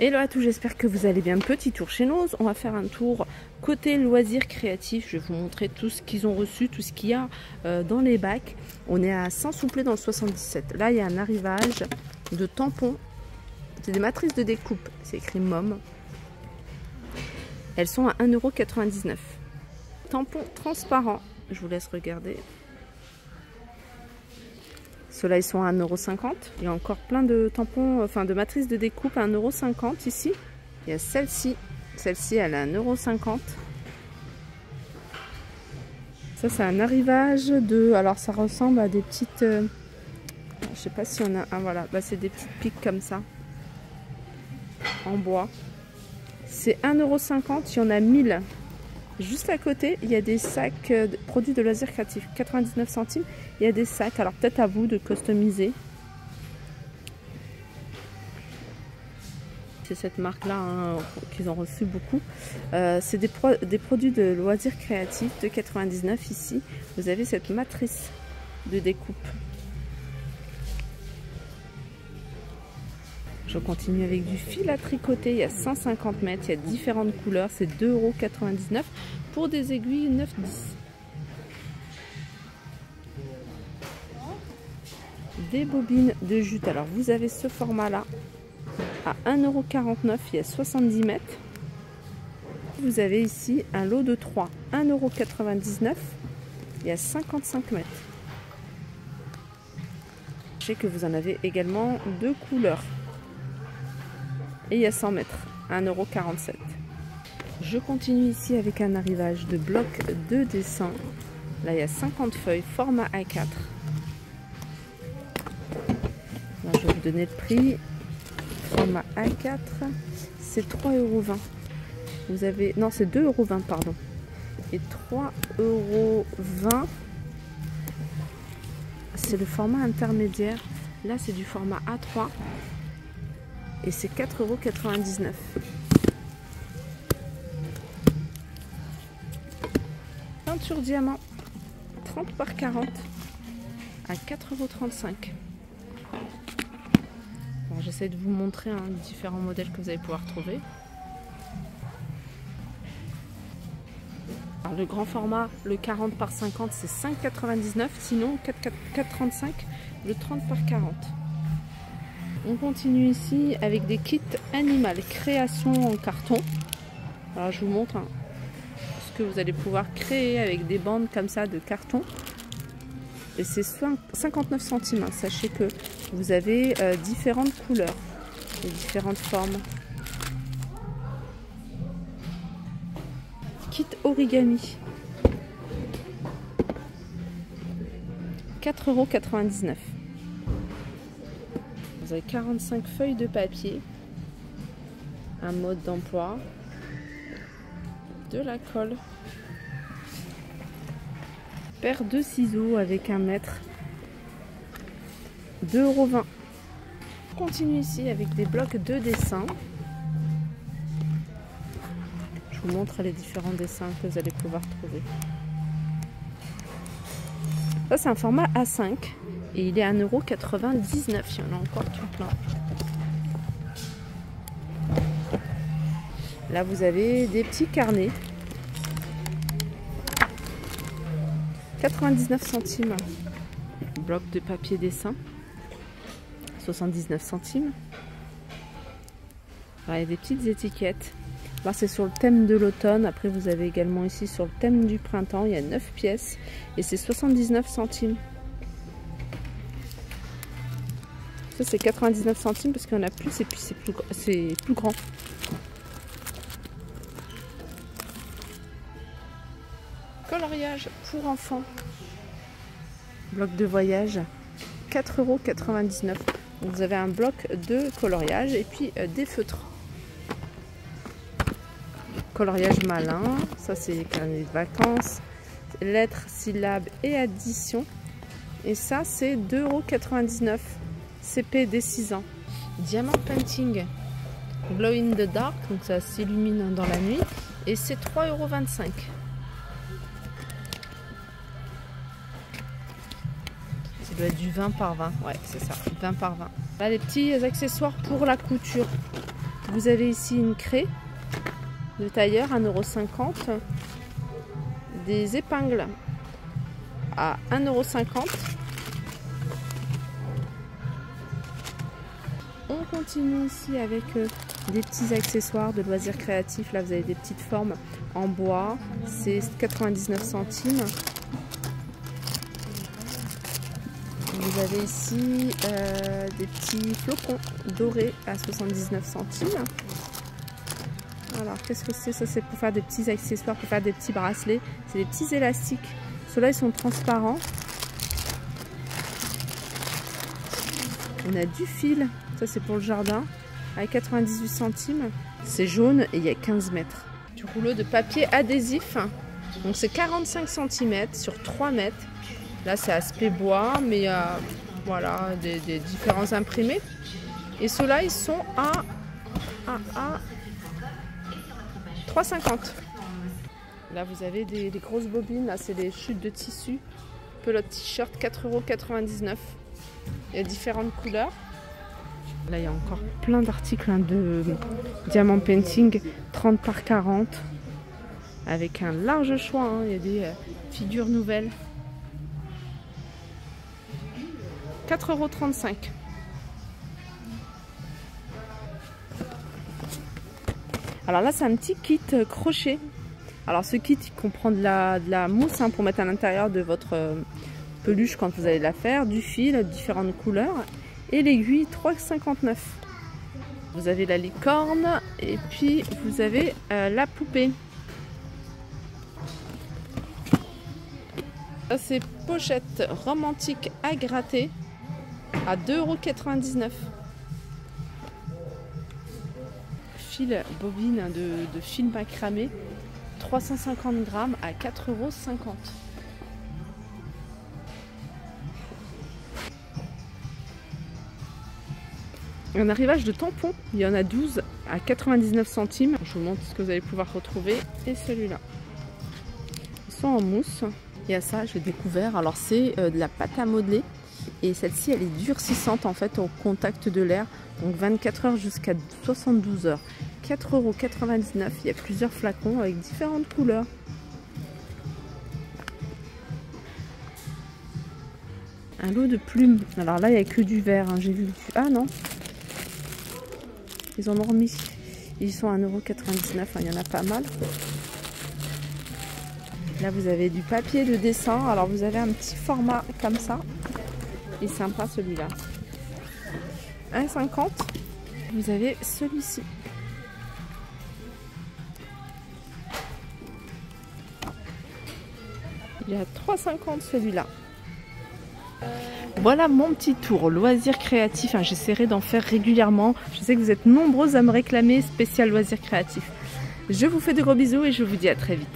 Hello à tous, j'espère que vous allez bien. Petit tour chez Nose. On va faire un tour côté loisirs créatifs. Je vais vous montrer tout ce qu'ils ont reçu, tout ce qu'il y a dans les bacs. On est à Saint-Souplé dans le 77. Là, il y a un arrivage de tampons. C'est des matrices de découpe. C'est écrit MOM. Elles sont à 1,99 €. Tampons transparents. Je vous laisse regarder. Ceux-là, ils sont à 1,50 €. Il y a encore plein de tampons, enfin de matrices de découpe à 1,50 € ici. Il y a celle-ci. Celle-ci, elle est à 1,50 €. Ça, c'est un arrivage de... Alors, ça ressemble à des petites... je sais pas si on a... Ah, voilà. Bah, c'est des petites piques comme ça. En bois. C'est 1,50 €. Il y en a 1000. Juste à côté, il y a des sacs produits de loisirs créatifs. 99 centimes. Il y a des sacs. Alors peut-être à vous de customiser. C'est cette marque-là hein, qu'ils ont reçu beaucoup. C'est des produits de loisirs créatifs de 99 ici. Vous avez cette matrice de découpe. Je continue avec du fil à tricoter, il y a 150 mètres, il y a différentes couleurs, c'est 2,99 € pour des aiguilles 9-10. Des bobines de jute, alors vous avez ce format-là à 1,49 €, il y a 70 mètres. Vous avez ici un lot de 3, 1,99 €, il y a 55 mètres. Sachez que vous en avez également deux couleurs. Et il y a 100 mètres, 1,47 €. Je continue ici avec un arrivage de blocs de dessin. Là, il y a 50 feuilles, format A4. Là, je vais vous donner le prix. Format A4, c'est 3,20 €. Vous avez... Non, c'est 2,20 €, pardon. Et 3,20 €, c'est le format intermédiaire. Là, c'est du format A3. Et c'est 4,99 €. Peinture diamant, 30 par 40 à 4,35 €. Bon, j'essaie de vous montrer différents modèles que vous allez pouvoir trouver. Alors, le grand format, le 40 par 50, c'est 5,99 €. Sinon, 4,35 €, le 30 par 40. On continue ici avec des kits animal création en carton. Alors je vous montre ce que vous allez pouvoir créer avec des bandes comme ça de carton. Et c'est 59 centimes. Sachez que vous avez différentes couleurs et différentes formes. Kit origami. 4,99 €. Vous avez 45 feuilles de papier, un mode d'emploi, de la colle, paire de ciseaux avec 1 mètre, 2,20 €. On continue ici avec des blocs de dessin. Je vous montre les différents dessins que vous allez pouvoir trouver. Ça, c'est un format A5. Et il est à 1,99 €. Il y en a encore tout plein. Là, vous avez des petits carnets. 99 centimes. Bloc de papier dessin. 79 centimes. Alors, il y a des petites étiquettes. Là, c'est sur le thème de l'automne. Après, vous avez également ici sur le thème du printemps. Il y a 9 pièces. Et c'est 79 centimes. Ça, c'est 99 centimes parce qu'il y en a plus et puis c'est plus grand. Coloriage pour enfants. Bloc de voyage. 4,99 €. Vous avez un bloc de coloriage et puis des feutres. Coloriage malin. Ça, c'est les carnets de vacances. Lettres, syllabes et additions. Et ça, c'est 2,99 €. CP des 6 ans. Diamant painting. Glow in the dark. Donc ça s'illumine dans la nuit. Et c'est 3,25 €. Ça doit être du 20 par 20. Ouais, c'est ça. 20 par 20. Là, les petits accessoires pour la couture. Vous avez ici une craie de tailleur, 1,50 €. Des épingles à 1,50 €. On continue ici avec des petits accessoires de loisirs créatifs. Là, vous avez des petites formes en bois. C'est 99 centimes. Vous avez ici des petits flocons dorés à 79 centimes. Alors, qu'est-ce que c'est? Ça, c'est pour faire des petits accessoires, pour faire des petits bracelets. C'est des petits élastiques. Ceux-là, ils sont transparents. On a du fil. Ça, c'est pour le jardin. Avec 98 centimes. C'est jaune et il y a 15 mètres. Du rouleau de papier adhésif. Donc, c'est 45 cm sur 3 mètres. Là, c'est aspect bois, mais il y a voilà, des différents imprimés. Et ceux-là, ils sont à 3,50 €. Là, vous avez des grosses bobines. Là, c'est des chutes de tissu. Pelote t-shirt, 4,99 €. Il y a différentes couleurs. Là, il y a encore plein d'articles de diamant painting, 30 par 40. Avec un large choix. Hein. Il y a des figures nouvelles. 4,35 €. Alors là, c'est un petit kit crochet. Alors ce kit, il comprend de la mousse hein, pour mettre à l'intérieur de votre peluche quand vous allez la faire, du fil, différentes couleurs et l'aiguille 3,59 €. Vous avez la licorne et puis vous avez la poupée. Ça, c'est pochette romantique à gratter à 2,99 €. Fil bobine de fil macramé, 350 grammes à 4,50 €. Un arrivage de tampons, il y en a 12 à 99 centimes. Je vous montre ce que vous allez pouvoir retrouver. Et celui-là. Ils sont en mousse. Il y a ça, je l'ai découvert. Alors c'est de la pâte à modeler. Et celle-ci, elle est durcissante en fait au contact de l'air. Donc 24 heures jusqu'à 72 heures. 4,99 €. Il y a plusieurs flacons avec différentes couleurs. Un lot de plumes. Alors là, il n'y a que du vert. Hein. J'ai vu. Ah non. Ils en ont remis. Ils sont à 1,99 €. Il y en a pas mal. Là, vous avez du papier de dessin. Alors, vous avez un petit format comme ça. Il est sympa celui-là. 1,50 €. Vous avez celui-ci. Il est à 3,50 € celui-là. Voilà mon petit tour loisirs créatifs. J'essaierai d'en faire régulièrement. Je sais que vous êtes nombreux à me réclamer spécial loisirs créatifs. Je vous fais de gros bisous et je vous dis à très vite.